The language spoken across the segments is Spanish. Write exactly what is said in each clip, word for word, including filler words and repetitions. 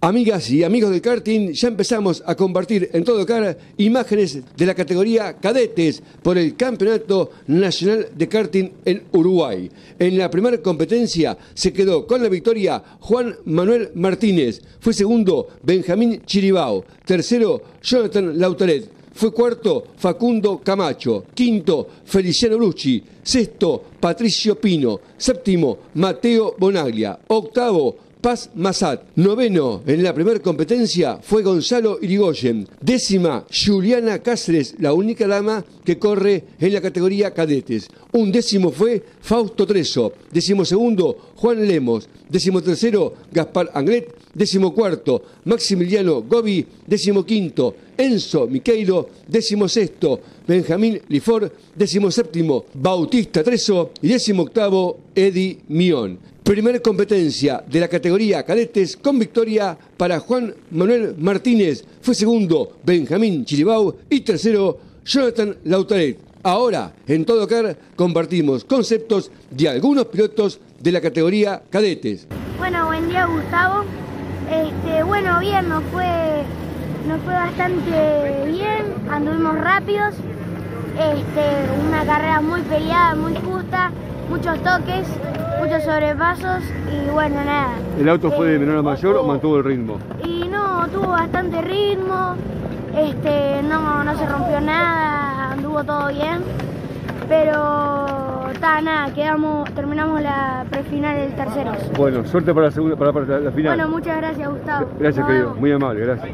Amigas y amigos del karting, ya empezamos a compartir en Todo Car imágenes de la categoría cadetes por el Campeonato Nacional de Karting en Uruguay. En la primera competencia se quedó con la victoria Juan Manuel Martínez, fue segundo Benjamín Chiribao, tercero Jonathan Lautaret, fue cuarto Facundo Camacho, quinto Feliciano Brucci, sexto Patricio Pino, séptimo Mateo Bonaglia, octavo Paz Massat, noveno en la primera competencia fue Gonzalo Irigoyen, décima Juliana Cáceres, la única dama que corre en la categoría cadetes, un décimo fue Fausto Treso, décimo segundo Juan Lemos, décimo tercero Gaspar Anglet, décimo cuarto Maximiliano Gobi, décimo quinto Enzo Miqueiro, décimo sexto Benjamín Lifor, décimo séptimo Bautista Treso y décimo octavo Eddie Mion. Primera competencia de la categoría cadetes con victoria para Juan Manuel Martínez. Fue segundo Benjamín Chiribao y tercero Jonathan Lautaret. Ahora, en Todo Car, compartimos conceptos de algunos pilotos de la categoría cadetes. Bueno, buen día, Gustavo. Este, bueno, bien, nos fue, nos fue bastante bien, anduvimos rápidos. Este, una carrera muy peleada, muy justa, muchos toques, muchos sobrepasos y bueno, nada. ¿El auto fue eh, de menor a mayor o mantuvo el ritmo? Y no, tuvo bastante ritmo, este, no, no se rompió nada, anduvo todo bien, pero está nada, quedamos, terminamos la prefinal el tercero. Bueno, suerte para la segunda, para, para la final. Bueno, muchas gracias, Gustavo. Gracias, Nos querido, vemos. muy amable, gracias.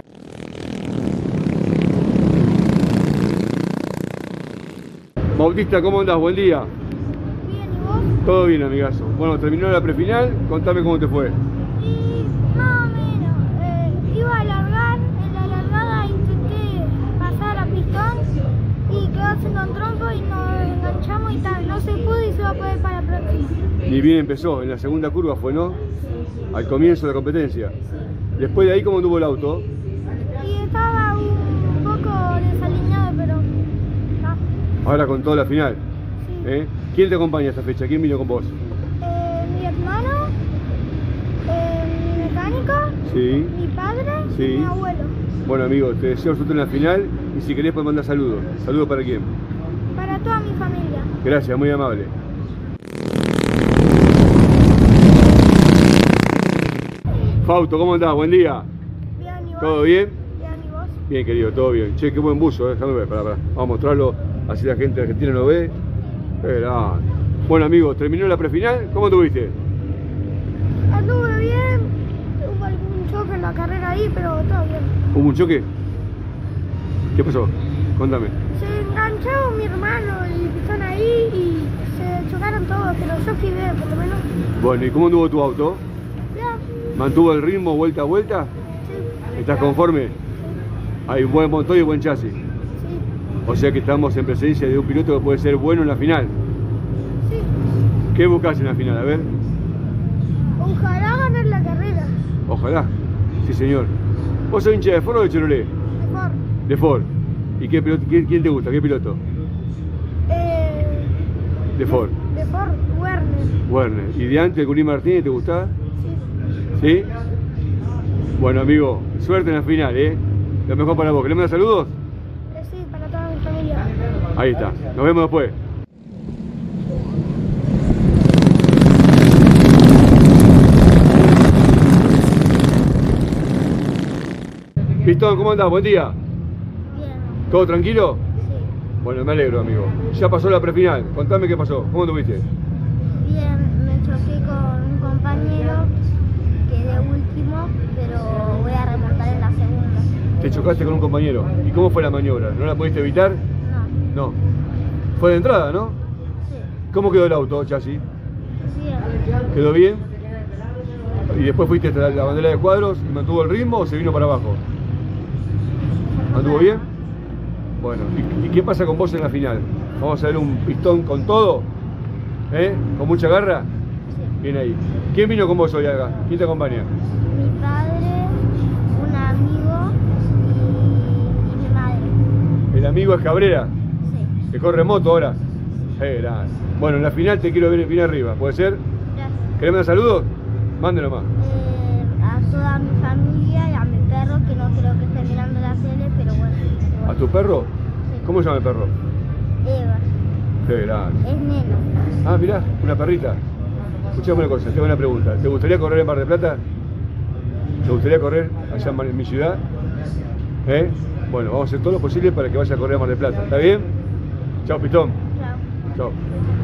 Bautista, ¿cómo andás? Buen día. Bien, ¿y vos? Todo bien, amigazo. Bueno, terminó la prefinal, contame cómo te fue. Y más o menos, eh, iba a alargar, en la largada intenté pasar a pistón y quedó haciendo un trompo y nos enganchamos y tal, no se pudo y se va a poder para la próxima. Ni bien empezó, en la segunda curva fue, ¿no? Al comienzo de la competencia. Después de ahí, ¿cómo anduvo el auto? Y estaba un poco desalineado, pero no. Ahora con toda la final. Sí. ¿Eh? ¿Quién te acompaña a esta fecha? ¿Quién vino con vos? Eh, mi hermano, eh, mi mecánico, Sí. mi padre Sí. y mi abuelo. Bueno, amigo, te deseo suerte en la final y si querés puedes mandar saludos. ¿Saludos para quién? Para toda mi familia. Gracias, muy amable. Fausto, ¿cómo andás? Buen día. Bien, ¿y vos? ¿Todo bien? Bien, ¿y vos? Bien, querido, todo bien. Che, qué buen buzo, eh. Déjame ver, pará, pará. Vamos a mostrarlo, así la gente argentina lo ve. Esperá. Bueno, amigo, terminó la prefinal. ¿Cómo tuviste? Anduve bien, hubo algún choque en la carrera ahí, pero todo bien. ¿Hubo un choque? ¿Qué pasó? Contame. Se enganchó mi hermano y pistón ahí y se chocaron todos, pero yo fui bien, por lo menos. Bueno, ¿y cómo anduvo tu auto? Bien, ¿Mantuvo el ritmo vuelta a vuelta? sí, ¿Estás conforme? Hay buen motor y buen chasis. sí, O sea que estamos en presencia de un piloto que puede ser bueno en la final. sí. ¿Qué buscas en la final? A ver. Ojalá ganar la carrera. Ojalá. Sí, señor. ¿Vos sos hincha de Ford o de Chevrolet? Mejor. De Ford. ¿Y qué piloto, quién, quién te gusta? ¿Qué piloto? Eh, De Ford. de Ford, Werner. Werner. ¿Y de antes, Curí Martínez, te gustaba? Sí. ¿Sí? Bueno, amigo, suerte en la final, ¿eh? Lo mejor para vos. ¿Querés mandar saludos? Eh, sí, para toda mi familia. Ahí está. Nos vemos después. Pistón, ¿cómo andás? Buen día. Bien. ¿Todo tranquilo? Sí. Bueno, me alegro, amigo. Ya pasó la prefinal. Contame qué pasó. ¿Cómo tuviste? Bien, me choqué con un compañero, quedé último, pero voy a remontar en la segunda. Te chocaste con un compañero. ¿Y cómo fue la maniobra? ¿No la pudiste evitar? No, No. Fue de entrada, ¿no? sí, ¿Cómo quedó el auto, chasis? bien. ¿Quedó bien? ¿Y después fuiste hasta la bandera de cuadros y mantuvo el ritmo o se vino para abajo? ¿Anduvo bien? Bueno, ¿y, y qué pasa con vos en la final? ¿Vamos a ver un pistón con todo? ¿Eh? ¿Con mucha garra? Sí. Bien ahí. ¿Quién vino con vos hoy acá? ¿Quién te acompaña? Mi padre, un amigo y, y mi madre. El amigo es Cabrera, Sí, que corre moto ahora. Eh, grande. Bueno, en la final te quiero ver bien arriba, ¿puede ser? gracias. ¿Querés mandar saludos? Mándelo más. Eh, a toda mi familia y a mi perro, que no creo que esté mirando la tele, pero bueno. ¿A tu perro? Sí. ¿Cómo se llama el perro? Eva. Qué grande. Es nena. Ah, mirá, una perrita. Escuchame una cosa, tengo una pregunta. ¿Te gustaría correr en Mar del Plata? ¿Te gustaría correr allá en, Mar, en mi ciudad? ¿Eh? Bueno, vamos a hacer todo lo posible para que vaya a correr a Mar del Plata. ¿Está bien? Chao, Pitón. Chao. Chao.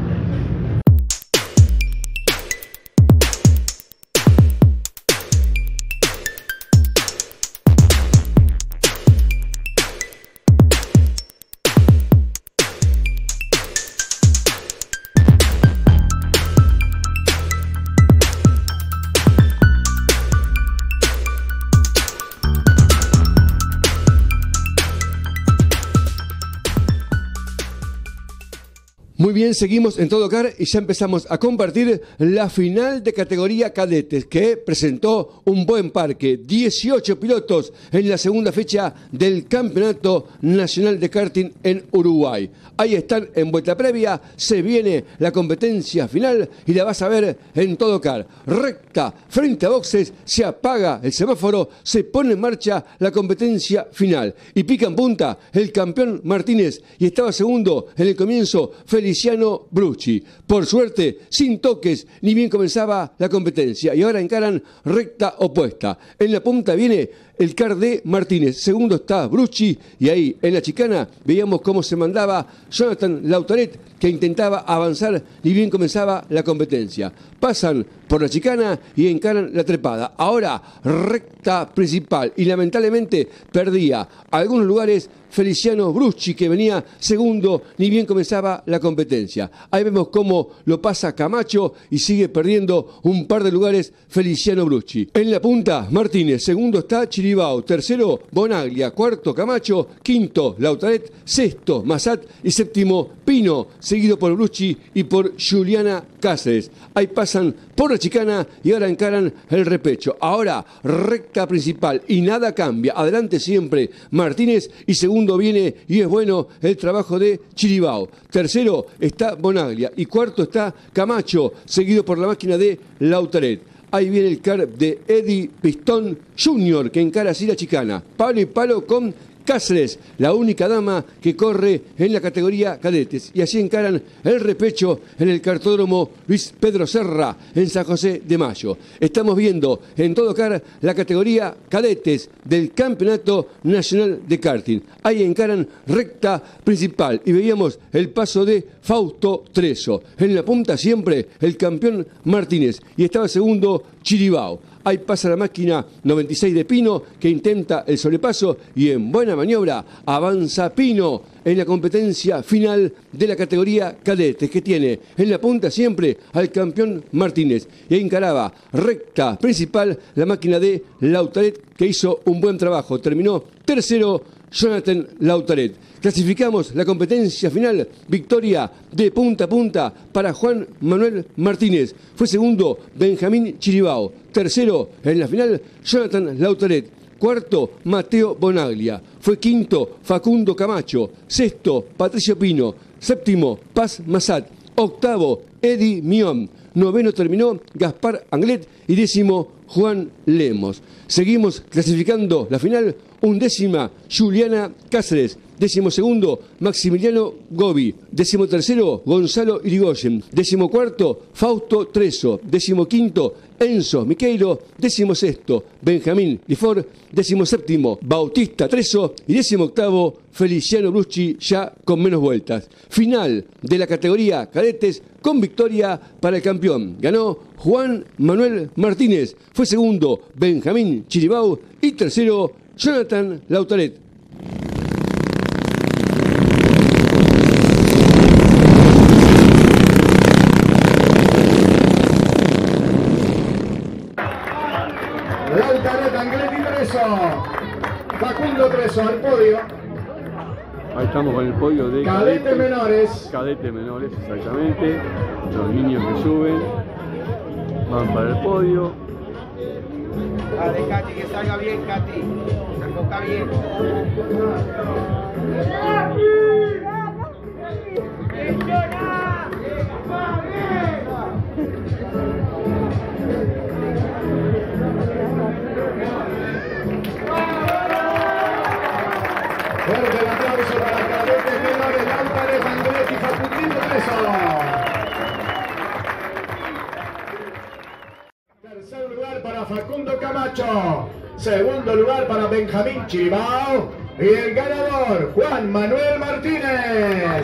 Muy bien, seguimos en Todo Car y ya empezamos a compartir la final de categoría cadetes que presentó un buen parque. dieciocho pilotos en la segunda fecha del Campeonato Nacional de Karting en Uruguay. Ahí están en vuelta previa, se viene la competencia final y la vas a ver en Todo Car. Recta, frente a boxes, se apaga el semáforo, se pone en marcha la competencia final. Y pica en punta el campeón Martínez y estaba segundo en el comienzo Feliciano Brucci. Por suerte, sin toques, ni bien comenzaba la competencia. Y ahora encaran recta opuesta. En la punta viene el car de Martínez. Segundo está Brucci. Y ahí, en la chicana, veíamos cómo se mandaba Jonathan Lautaret, que intentaba avanzar ni bien comenzaba la competencia. Pasan por la chicana y encaran la trepada. Ahora, recta principal. Y lamentablemente perdía algunos lugares Feliciano Brucci, que venía segundo, ni bien comenzaba la competencia. Ahí vemos cómo lo pasa Camacho y sigue perdiendo un par de lugares Feliciano Brucci. En la punta, Martínez. Segundo está Chiribao. Tercero, Bonaglia. Cuarto, Camacho. Quinto, Lautaret. Sexto, Massat. Y séptimo, Pino, seguido por Brucci y por Juliana Cáceres. Ahí pasan por la chicana y ahora encaran el repecho. Ahora, recta principal y nada cambia. Adelante siempre Martínez y segundo viene, y es bueno, el trabajo de Chiribao. Tercero está Bonaglia y cuarto está Camacho, seguido por la máquina de Lautaret. Ahí viene el car de Eddie Pistón junior, que encara así la chicana. Palo y palo con Cáceres, la única dama que corre en la categoría cadetes. Y así encaran el repecho en el cartódromo Luis Pedro Serra, en San José de Mayo. Estamos viendo en Todo Car la categoría cadetes del Campeonato Nacional de Karting. Ahí encaran recta principal y veíamos el paso de Fausto Treso. En la punta siempre el campeón Martínez y estaba segundo Chiribao. Ahí pasa la máquina noventa y seis de Pino, que intenta el sobrepaso y en buena maniobra avanza Pino en la competencia final de la categoría cadetes, que tiene en la punta siempre al campeón Martínez. Y ahí encaraba recta principal la máquina de Lautaret, que hizo un buen trabajo. Terminó tercero Jonathan Lautaret. Clasificamos la competencia final, victoria de punta a punta para Juan Manuel Martínez. Fue segundo Benjamín Chiribao. Tercero en la final, Jonathan Lautaret. Cuarto, Mateo Bonaglia. Fue quinto, Facundo Camacho. Sexto, Patricio Pino. Séptimo, Paz Massat. Octavo, Eddie Mion. Noveno terminó Gaspar Anglet y décimo, Juan Lemos. Seguimos clasificando la final. Undécima, Juliana Cáceres. Décimo segundo, Maximiliano Gobi. Décimo tercero, Gonzalo Irigoyen. Décimo cuarto, Fausto Treso. Décimo quinto, Enzo Miqueiro. Décimo sexto, Benjamín Lifor. Décimo séptimo, Bautista Treso. Y décimo octavo, Feliciano Brucci, ya con menos vueltas. Final de la categoría cadetes con victoria para el campeón. Ganó Juan Manuel Martínez. Fue segundo, Benjamín Chiribao. Y tercero, Jonathan Lautaret. Lautaret, Anglet y Treso. Facundo Treso al podio. Ahí estamos con el podio de Cadete cadetes menores. Cadete menores, exactamente. Los niños que suben van para el podio. Dale, Katy, que salga bien, Katy. Enfoca bien. Fuerte el aplauso para cadetes menores, Álvarez, Andretti, Facundito Treso. Tercer lugar para Facundo Camacho. Segundo lugar para Benjamín Chiribao. Y el ganador, Juan Manuel Martínez.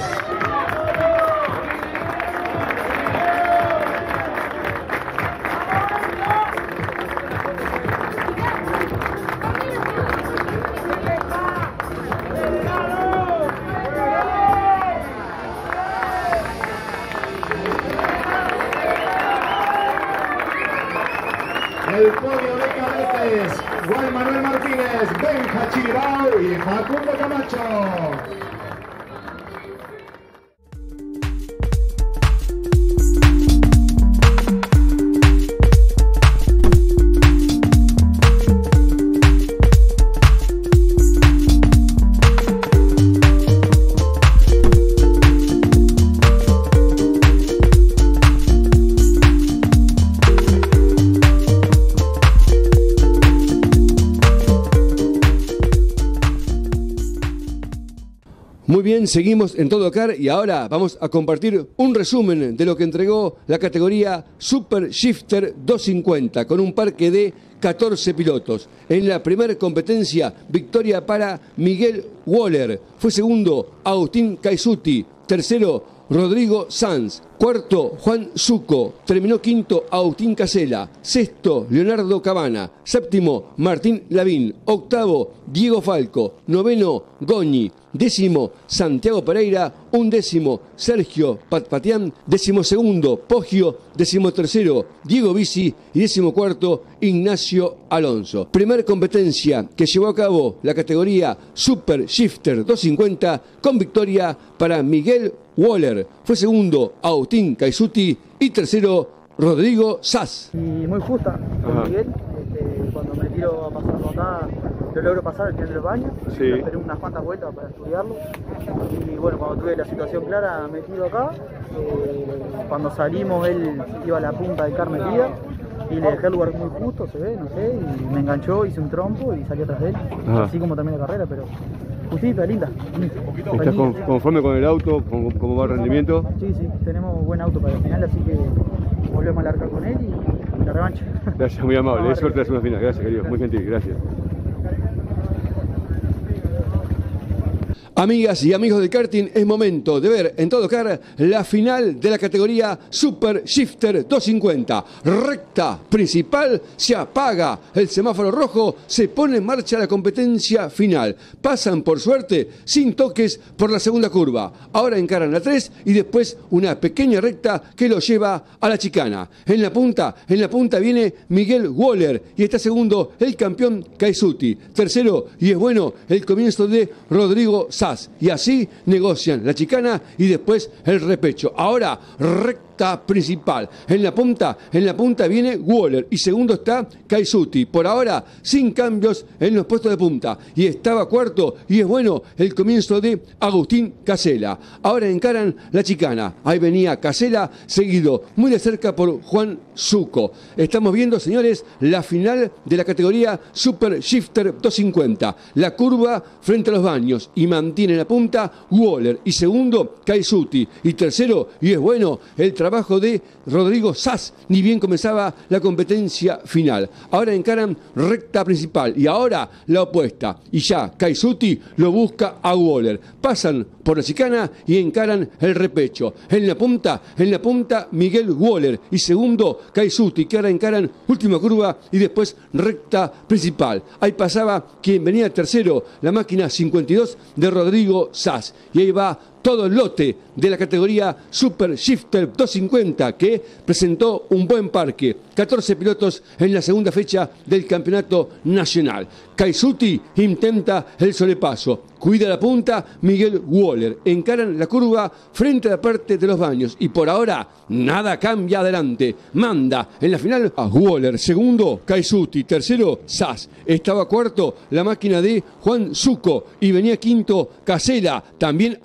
El podio de cadetes, Juan Manuel Martínez, Benja Chiribao y Facundo Camacho. Muy bien, seguimos en Todo Car y ahora vamos a compartir un resumen de lo que entregó la categoría Super Shifter doscientos cincuenta con un parque de catorce pilotos. En la primera competencia, victoria para Miguel Waller. Fue segundo Agustín Caisuti. Tercero, Rodrigo Sanz. Cuarto, Juan Zucco. Terminó quinto, Agustín Casella. Sexto, Leonardo Cabana. Séptimo, Martín Lavín. Octavo, Diego Falco. Noveno, Goñi. Décimo, Santiago Pereira. Undécimo, Sergio Patpatián. Décimo segundo, Poggio. Décimo tercero, Diego Bici. Y décimo cuarto, Ignacio Alonso. Primer competencia que llevó a cabo la categoría Super Shifter doscientos cincuenta con victoria para Miguel Waller. Fue segundo, Agustín Caisuti. Y tercero, Rodrigo Sass. Y muy justa con Miguel. Este, cuando me tiro a pasar acá, lo logro pasar al final de los baños. Sí. Esperé unas cuantas vueltas para estudiarlo. Y bueno, cuando tuve la situación clara, me tiro acá. Eh, cuando salimos, él iba a la punta del car metida. Y le dejé el lugar muy justo, se ve, no sé. Y me enganchó, hice un trompo y salí atrás de él. Ajá. Así como terminé la carrera, pero justita, linda. ¿Estás con, conforme con el auto? ¿Cómo, cómo va el rendimiento? Sí, sí, tenemos buen auto para el final, así que volvemos a largar con él y la revancha. Gracias, muy amable. Es suerte de la segunda final. Gracias, querido. Muy gentil. Gracias. Amigas y amigos del karting, es momento de ver en Todo Car la final de la categoría Super Shifter doscientos cincuenta. Recta principal, se apaga el semáforo rojo, se pone en marcha la competencia final. Pasan por suerte sin toques por la segunda curva. Ahora encaran la tres y después una pequeña recta que lo lleva a la chicana. En la punta, en la punta viene Miguel Waller y está segundo el campeón Caisuti. Tercero, y es bueno, el comienzo de Rodrigo Sanz. Y así negocian la chicana y después el repecho. Ahora recta principal. En la punta, en la punta viene Waller y segundo está Caisuti. Por ahora sin cambios en los puestos de punta. Y estaba cuarto y es bueno el comienzo de Agustín Casella. Ahora encaran la chicana. Ahí venía Casella seguido muy de cerca por Juan Zucco. Estamos viendo, señores, la final de la categoría Super Shifter doscientos cincuenta. La curva frente a los baños y mantiene en la punta Waller y segundo Caisuti y tercero, y es bueno, el trabajo de Rodrigo Sass, ni bien comenzaba la competencia final. Ahora encaran recta principal y ahora la opuesta y ya Caisuti lo busca a Waller. Pasan por la chicana y encaran el repecho. En la punta, en la punta Miguel Waller y segundo Caisuti, que ahora encaran última curva y después recta principal. Ahí pasaba quien venía tercero, la máquina cincuenta y dos de Rodrigo Sass. Y ahí va todo el lote de la categoría Super Shifter doscientos cincuenta que presentó un buen parque. catorce pilotos en la segunda fecha del campeonato nacional. Caisuti intenta el solepaso. Cuida la punta Miguel Waller. Encaran la curva frente a la parte de los baños. Y por ahora nada cambia adelante. Manda en la final a Waller. Segundo Caisuti. Tercero Sass. Estaba cuarto la máquina de Juan Zucco. Y venía quinto Casella. También haciendo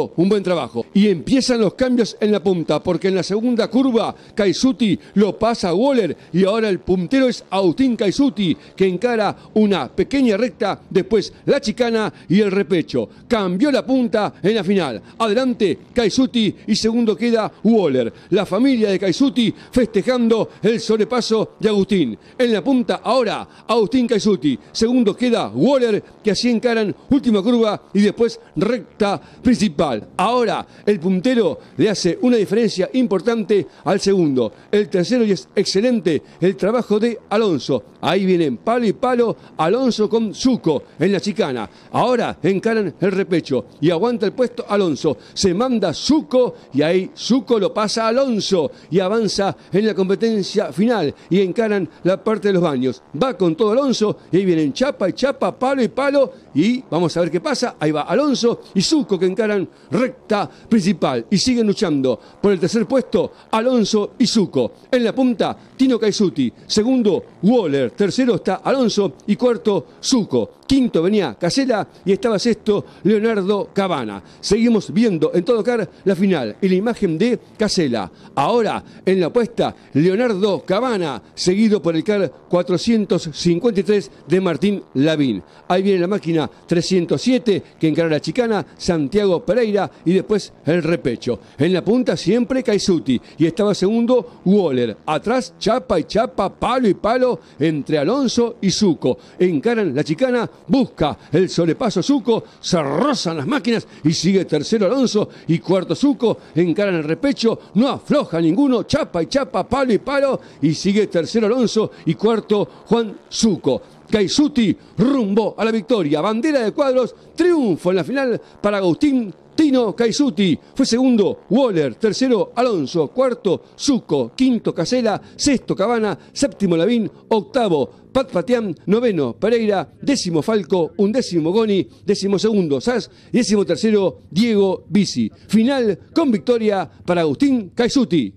hizo un buen trabajo. Y empiezan los cambios en la punta, porque en la segunda curva Kaisuti lo pasa a Waller y ahora el puntero es Agustín Kaisuti, que encara una pequeña recta, después la chicana y el repecho. Cambió la punta en la final. Adelante Kaisuti y segundo queda Waller. La familia de Kaisuti festejando el sobrepaso de Agustín. En la punta ahora Agustín Kaisuti. Segundo queda Waller, que así encaran última curva y después recta principal. Ahora el puntero le hace una diferencia importante al segundo. El tercero, y es excelente el trabajo de Alonso. Ahí vienen palo y palo Alonso con Zucco en la chicana. Ahora encaran el repecho y aguanta el puesto Alonso. Se manda Zucco y ahí Zucco lo pasa a Alonso y avanza en la competencia final y encaran la parte de los baños. Va con todo Alonso y ahí vienen chapa y chapa, palo y palo y vamos a ver qué pasa. Ahí va Alonso y Zucco que encaran recta principal y siguen luchando por el tercer puesto Alonso y Zucco. En la punta Tino Kaisuti, segundo Waller, tercero está Alonso y cuarto Zucco. Quinto venía Casella y estaba sexto Leonardo Cabana. Seguimos viendo en todo car la final y la imagen de Casella. Ahora en la puesta Leonardo Cabana, seguido por el car cuatrocientos cincuenta y tres de Martín Lavín. Ahí viene la máquina trescientos siete que encara la chicana, Santiago Pereira y después el repecho. En la punta siempre Kaisuti y estaba segundo Waller. Atrás chapa y chapa, palo y palo entre Alonso y Zucco. Encaran la chicana, busca el sobrepaso Zucco, se rozan las máquinas y sigue tercero Alonso y cuarto Zucco. Encaran el repecho, no afloja ninguno, chapa y chapa, palo y palo y sigue tercero Alonso y cuarto Juan Zucco. Kaisuti rumbo a la victoria, bandera de cuadros, triunfo en la final para Agustín Tino Kaisuti. Fue segundo Waller, tercero Alonso, cuarto Zucco, quinto Casella, sexto Cabana, séptimo Lavín, octavo Pat Fatián, noveno Pereira, décimo Falco, undécimo Goni, décimo segundo Sass y décimo tercero Diego Bisi. Final con victoria para Agustín Kaisuti.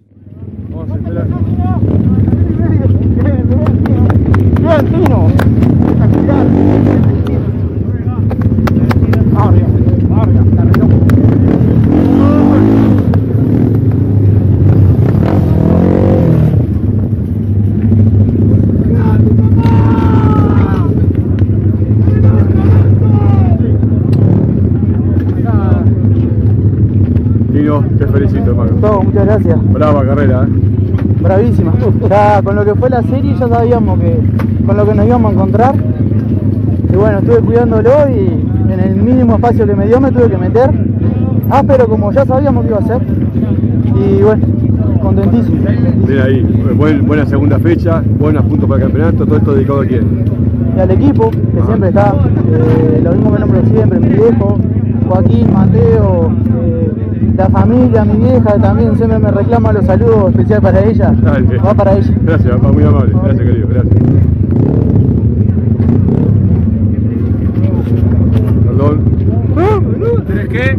Bien, Tino. Tino, te felicito, hermano. Todo, muchas gracias. Brava carrera, ¿eh? Bravísima. Ya con lo que fue la serie ya sabíamos que con lo que nos íbamos a encontrar. Y bueno, estuve cuidándolo y en el mínimo espacio que me dio me tuve que meter. Áspero como ya sabíamos que iba a ser. Y bueno, contentísimo. Mira ahí, buen, buena segunda fecha, buenos puntos para el campeonato, todo esto dedicado a quién. Y al equipo, que siempre está, eh, lo mismo que nombro siempre, mi viejo, Joaquín, Mateo, eh, la familia, mi vieja también siempre me reclama los saludos especiales para ella. Dale. Va para ella. Gracias, papá, muy amable. Gracias, querido, gracias. Perdón. ¿Tenés qué?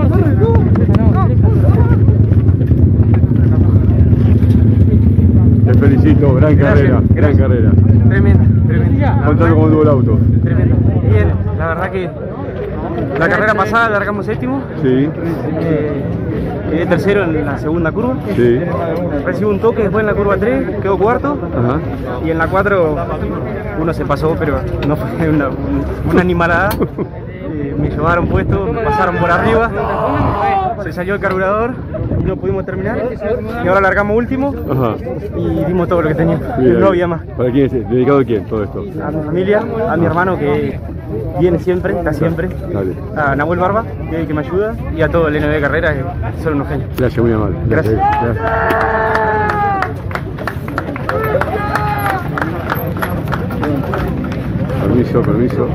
Te felicito, gran carrera, gran carrera. Tremenda, tremenda. Contame cómo tuvo el auto. Tremenda. Bien, la verdad que la carrera pasada largamos séptimo. Sí, Eh, quedé tercero en la segunda curva. sí. Recibo un toque después en la curva tres, quedó cuarto. Ajá. Y en la cuatro uno se pasó, pero no fue una, una animalada. Eh, me llevaron puesto, me pasaron por arriba, se salió el carburador y no pudimos terminar. Y ahora largamos último Ajá. y dimos todo lo que teníamos. Bien, No había más. ¿Para quién es? ¿Dedicado a quién todo esto? A mi familia, a mi hermano que viene siempre, está siempre, Dale. a Nahuel Barba, que es el que me ayuda, y a todo el N B Carreras, que son unos genios. Gracias, muy amable. Gracias. Gracias. Permiso, permiso.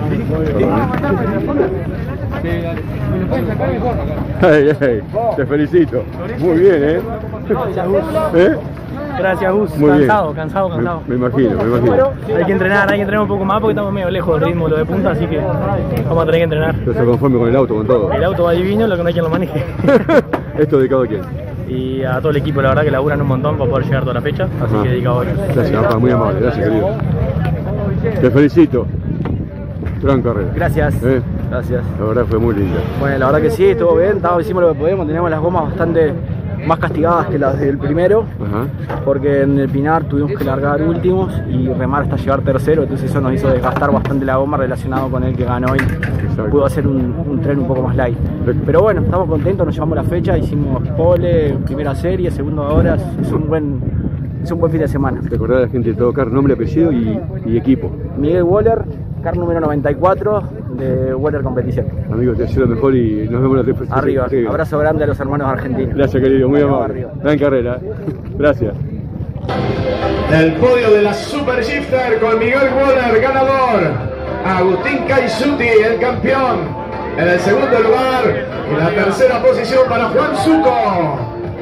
Hey, hey, te felicito. Muy bien, ¿eh? ¿Eh? Gracias, Gus. Muy bien. Cansado, cansado, cansado. Me, me imagino, me imagino. Hay que entrenar, hay que entrenar un poco más porque estamos medio lejos del ritmo de lo de punta, así que vamos a tener que entrenar. Yo estoy conforme con el auto, con todo. El auto va divino, lo que no hay quien lo maneje. ¿Esto dedicado a quién? Y a todo el equipo, la verdad que laburan un montón para poder llegar toda la fecha, así Ajá. que dedicado a ellos. Gracias, papá, muy amable. Gracias, querido. Te felicito. Gran carrera. Gracias. ¿Eh? Gracias. La verdad fue muy lindo. Bueno, la verdad que sí, estuvo bien, estábamos, hicimos lo que podíamos, teníamos las gomas bastante más castigadas que las del primero, Ajá. porque en el Pinar tuvimos que largar últimos y remar hasta llegar tercero, entonces eso nos hizo desgastar bastante la goma relacionado con el que ganó y Exacto. pudo hacer un, un tren un poco más light. Pero bueno, estamos contentos, nos llevamos la fecha, hicimos pole, primera serie, segunda horas, es un buen, es un buen fin de semana. Recordar a la gente de Todo Car, nombre, apellido y, y equipo. Miguel Waller, car número noventa y cuatro de Waller Competición. Amigos, te deseo lo mejor y nos vemos la próxima. Arriba, abrazo grande a los hermanos argentinos. Gracias, querido, muy Arriba, amable. arriba. Gran carrera. Gracias. Del podio de la Super Shifter con Miguel Waller, ganador. Agustín Caisuti, el campeón. En el segundo lugar, y la tercera posición para Juan Zuco.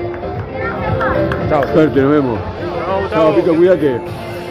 Chao. Suerte, nos vemos. Chao, Pito, cuídate.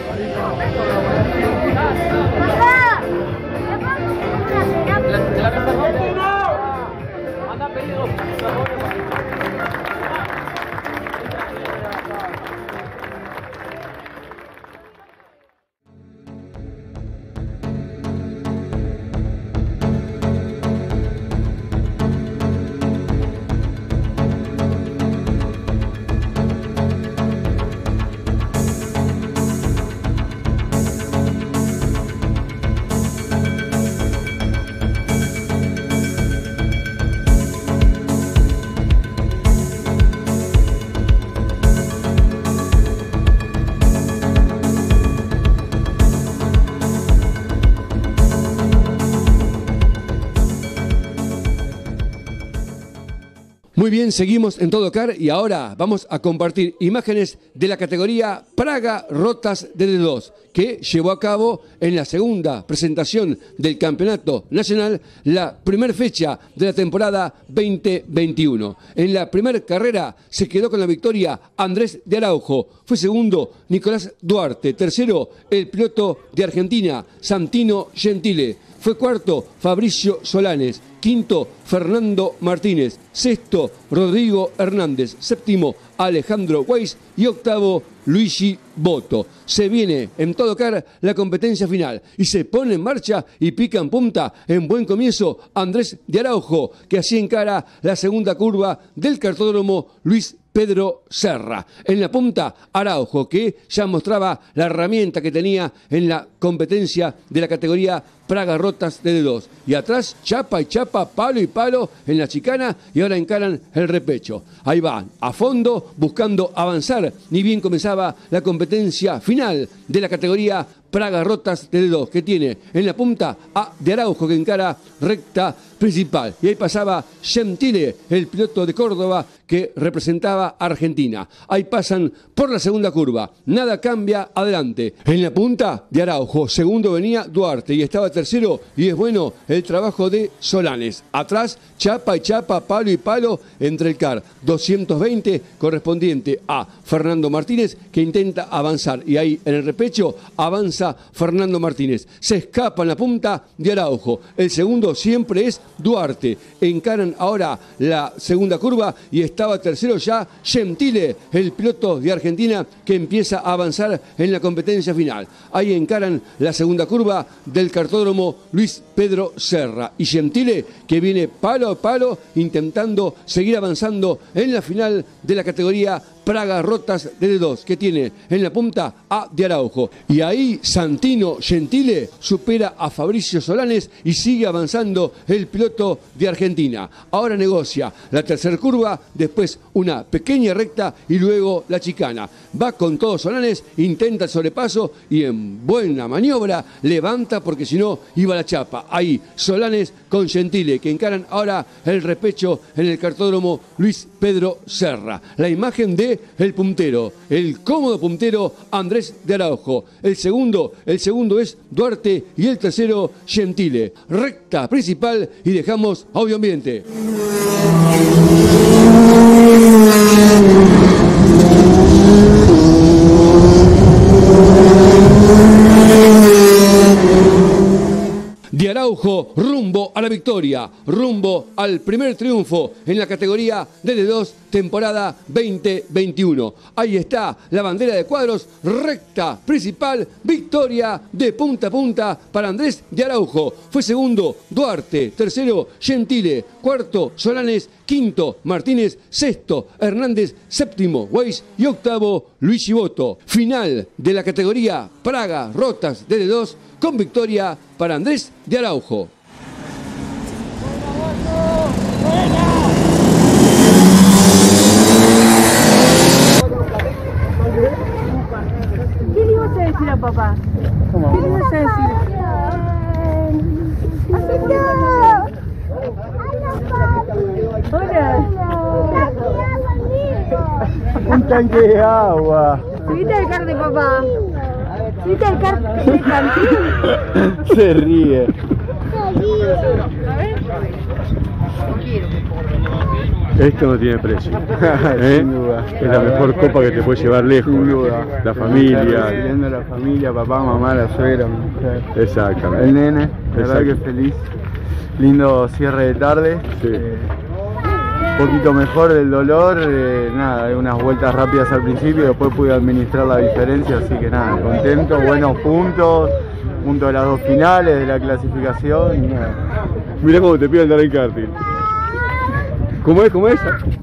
Muy bien, seguimos en Todo Car y ahora vamos a compartir imágenes de la categoría Praga Rotas de D dos que llevó a cabo en la segunda presentación del Campeonato Nacional, la primera fecha de la temporada veinte veintiuno. En la primera carrera se quedó con la victoria Andrés de Araujo, fue segundo Nicolás Duarte, tercero el piloto de Argentina Santino Gentile, fue cuarto Fabricio Solanes, quinto Fernando Martínez, sexto Rodrigo Hernández, séptimo Alejandro Weiss y octavo Luigi Boto. Se viene en Todo Car la competencia final y se pone en marcha y pica en punta en buen comienzo Andrés de Araujo, que así encara la segunda curva del cartódromo Luis Pedro Serra. En la punta, Araujo, que ya mostraba la herramienta que tenía en la competencia de la categoría Praga Rotas de D dos. Y atrás, chapa y chapa, palo y palo en la chicana y ahora encaran el repecho. Ahí van, a fondo, buscando avanzar. Ni bien comenzaba la competencia final de la categoría Praga Rotas de D dos, que tiene en la punta a de Araujo, que encara recta principal. Y ahí pasaba Gentile, el piloto de Córdoba que representaba a Argentina. Ahí pasan por la segunda curva. Nada cambia adelante. En la punta de Araujo, segundo venía Duarte y estaba tercero, y es bueno el trabajo de Solanes. Atrás, chapa y chapa, palo y palo entre el car doscientos veinte correspondiente a Fernando Martínez, que intenta avanzar. Y ahí en el repecho avanza Fernando Martínez. Se escapa en la punta de Araujo. El segundo siempre es Duarte. Encaran ahora la segunda curva y estaba tercero ya Gentile, el piloto de Argentina, que empieza a avanzar en la competencia final. Ahí encaran la segunda curva del cartódromo Luis Pedro Serra. Y Gentile, que viene palo a palo intentando seguir avanzando en la final de la categoría Praga Rotas de D dos, que tiene en la punta a de Araujo. Y ahí Santino Gentile supera a Fabricio Solanes y sigue avanzando el piloto de Argentina. Ahora negocia la tercera curva, después una pequeña recta y luego la chicana. Va con todo Solanes, intenta el sobrepaso y en buena maniobra levanta, porque si no iba a la chapa. Ahí Solanes con Gentile, que encaran ahora el repecho en el cartódromo Luis Pedro Serra. La imagen de el puntero, el cómodo puntero Andrés de Araujo. El segundo, el segundo es Duarte y el tercero Gentile. Recta principal y dejamos audio ambiente. De Araujo rumbo a la victoria, rumbo al primer triunfo en la categoría de D dos temporada veinte veintiuno. Ahí está la bandera de cuadros, recta principal, victoria de punta a punta para Andrés de Araujo. Fue segundo Duarte, tercero Gentile, cuarto Solanes, quinto Martínez, sexto Hernández, séptimo Weiss y octavo Luis Chiboto. Final de la categoría Praga Rotas D D dos con victoria para Andrés de Araujo. ¿Qué le ibas a decir a papá? ¿Cómo? ¿Qué le ibas a decir? Hola. Un tanque de agua. Subite al kart de papá. Subite al kart de Cantín. Se ríe. Esto no tiene precio. ¿Eh? Sin duda. Es la mejor copa que te puede llevar lejos. Sin duda. La familia. Viendo la familia, papá, mamá, la suegra, mi mujer. Exactamente. El nene, la verdad Exacto. que feliz. Lindo cierre de tarde. Sí. Eh, un poquito mejor del dolor, eh, nada, unas vueltas rápidas al principio, después pude administrar la diferencia, así que nada, contento, buenos puntos, puntos de las dos finales, de la clasificación y nada. Mira cómo te pide andar en karting. ¿Cómo es? ¿Cómo es?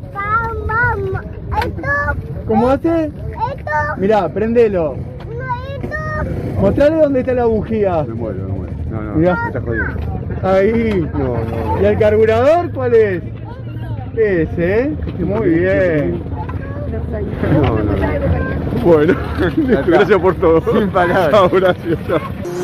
¿Cómo hace? Mirá, prendelo. Mostrale dónde está la bujía. Me muero, me muero. No, no, Mirá. me estás jodiendo. Ahí. No, no, no. ¿Y el carburador cuál es? Ese, ¿eh? Muy bien. No, no, no. Bueno, gracias por todo. Sin palabras. Chao, gracias. Chao.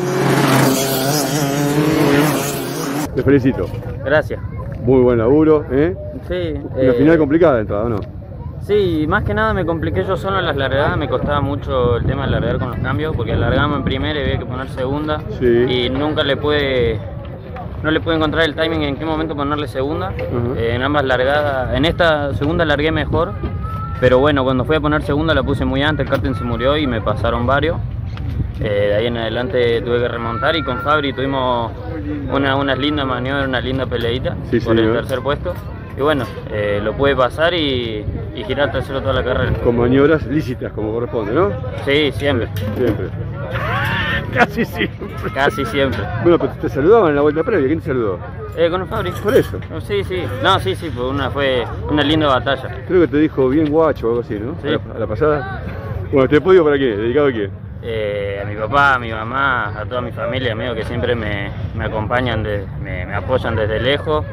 Te felicito. Gracias. Muy buen laburo, ¿eh? Sí. Una eh, final complicada de entrada, ¿o no? Sí, más que nada me compliqué yo solo en las largadas, me costaba mucho el tema de largar con los cambios, porque largamos en primera y había que poner segunda, Sí. y nunca le pude, no le pude encontrar el timing en qué momento ponerle segunda. Ujú. Eh, en ambas largadas, en esta segunda largué mejor, pero bueno, cuando fui a poner segunda la puse muy antes, el karting se murió y me pasaron varios. Eh, de ahí en adelante tuve que remontar y con Fabri tuvimos una, unas lindas maniobras, una linda peleita Sí, por el señor. tercer puesto. Y bueno, eh, lo pude pasar y, y girar tercero toda la carrera. Con maniobras lícitas como corresponde, ¿no? Sí, siempre, Siempre. Casi siempre. casi siempre. Bueno, pero te saludaban en la vuelta previa. ¿Quién te saludó? Eh, con Fabri. Por eso. Sí, sí. No, sí, sí, fue una, fue una linda batalla. Creo que te dijo bien guacho o algo así, ¿no? Sí. A la, a la pasada. Bueno, ¿te podio para quién? ¿Dedicado a quién? Eh, a mi papá, a mi mamá, a toda mi familia, amigos que siempre me, me acompañan, de, me, me apoyan desde lejos.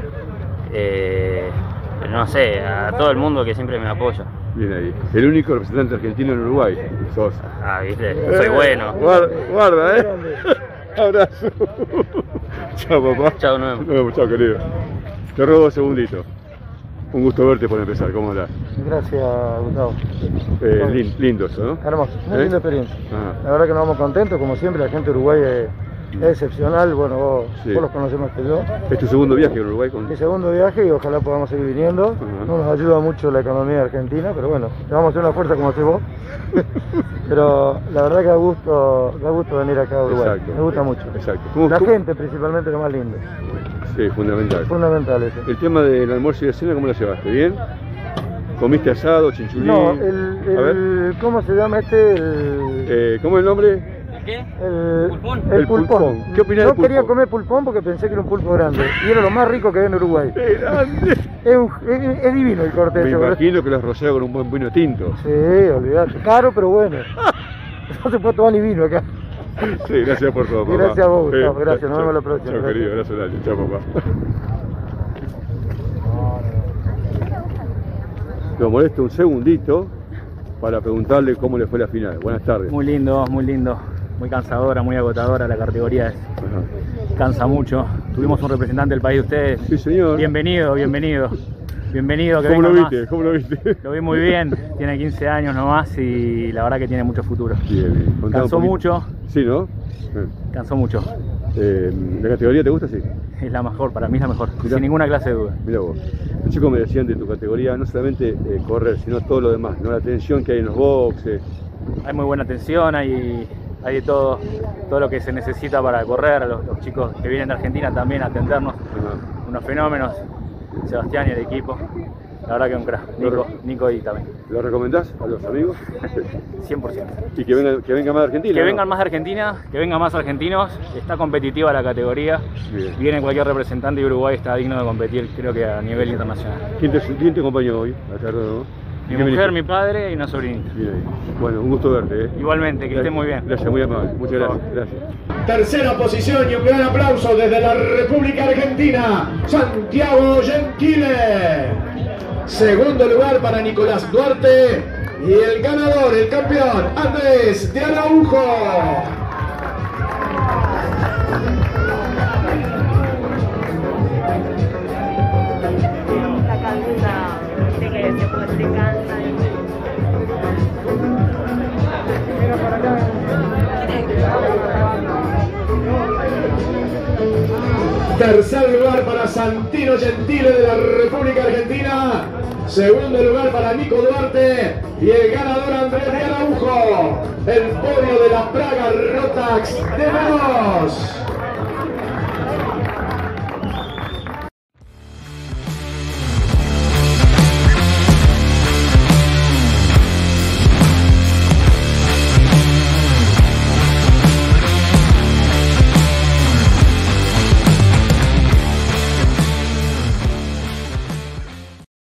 Eh, no sé, a todo el mundo que siempre me apoya. Bien ahí. El único representante argentino en Uruguay. Sos. Ah, viste, soy bueno. Guarda, guarda ¿eh? Abrazo. Chao, papá. Chao, nuevo. Nos vemos, chao, querido. Te robo dos segunditos. Un gusto verte por empezar. ¿Cómo andás? Gracias, Gustavo. Eh, lin- lindo eso, ¿no? Hermoso, muy ¿Eh? linda experiencia. Ajá. La verdad que nos vamos contentos, como siempre, la gente de Uruguay es, es excepcional, bueno, vos, Sí. vos los conocés más que yo. ¿Es tu segundo viaje a Uruguay? Con... Mi segundo viaje y ojalá podamos seguir viniendo. Ajá. No nos ayuda mucho la economía argentina, pero bueno, le vamos a hacer una fuerza como haces vos. Pero la verdad que da gusto, da gusto venir acá a Uruguay. Exacto. Me gusta mucho. Exacto. ¿Cómo- La cómo- gente principalmente lo más lindo. Sí, fundamental. Fundamental eso. El tema del almuerzo y la cena, ¿cómo lo llevaste? ¿Bien? ¿Comiste asado, chinchulín? No, el, A ver. el ¿cómo se llama este? El, Eh, ¿Cómo es el nombre? ¿Qué? el Pulpón. El El pulpón. pulpón. ¿Qué opinás No del quería pulpón? comer pulpón porque pensé que era un pulpo grande. Y era lo más rico que hay en Uruguay. ¡Qué grande! Es, un- es- es divino el corte. Me ese, ¿verdad? imagino que lo has rociado con un buen vino tinto. Sí, olvidate. Caro, pero bueno. No se puede tomar ni vino acá. Sí, gracias por todo, papá. Gracias a vos, Gustavo, Eh, gracias, nos chao, vemos la próxima, Chao, gracias. querido, gracias, gracias. Chao, papá. Lo molesto un segundito para preguntarle cómo le fue la final. Buenas tardes. Muy lindo, muy lindo. Muy cansadora, muy agotadora la categoría. Ajá. Cansa mucho. Tuvimos un representante del país de ustedes. Sí, señor. Bienvenido, bienvenido. Bienvenido, que ¿Cómo lo venga más. viste? ¿Cómo lo viste? Lo vi muy bien, tiene quince años nomás y la verdad que tiene mucho futuro. Bien, bien. Contame un Cansó poquito. mucho, Sí, ¿no? cansó mucho. Eh, ¿La categoría te gusta? Sí. Es la mejor, para mí es la mejor, Mirá. sin ninguna clase de duda. Mira vos. Los chicos me decían de tu categoría no solamente eh, correr, sino todo lo demás, ¿no? La tensión que hay en los boxes. Hay muy buena atención, hay, hay de todo, todo lo que se necesita para correr. Los, los chicos que vienen de Argentina también a atendernos, Ajá. unos fenómenos, Sebastián y el equipo. La verdad que un crack. Nico, Nico y también. ¿Lo recomendás a los amigos? cien por ciento. ¿Y que venga, que venga más de Argentina? Que ¿no? vengan más de Argentina, que vengan más argentinos. Está competitiva la categoría. Bien. Viene cualquier representante y Uruguay está digno de competir, creo que a nivel internacional. ¿Quién te, quién te acompañó hoy? A tarde, ¿no? Mi ¿Qué mujer, viniste? mi padre y una sobrinita. Bien ahí. Bueno, un gusto verte. ¿eh? Igualmente, que esté muy bien. Gracias, muy amable. Muchas gracias. gracias. Tercera posición y un gran aplauso desde la República Argentina, Santiago Gentile. Segundo lugar para Nicolás Duarte y el ganador, el campeón, Andrés de Araujo. Tercer lugar para Santino Gentile de la República Argentina. Segundo lugar para Nico Duarte y el ganador Andrés de Araujo. El podio de la Praga Rotax de Manos.